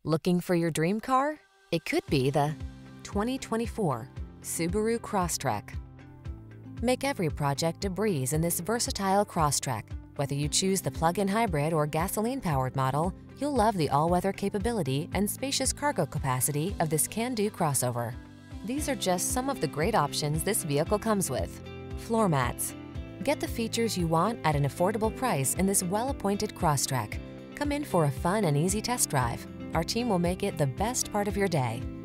Looking for your dream car? It could be the 2024 Subaru Crosstrek. Make every project a breeze in this versatile Crosstrek. Whether you choose the plug-in hybrid or gasoline-powered model, you'll love the all-weather capability and spacious cargo capacity of this can-do crossover. These are just some of the great options this vehicle comes with: floor mats. Get the features you want at an affordable price in this well-appointed Crosstrek. Come in for a fun and easy test drive. Our team will make it the best part of your day.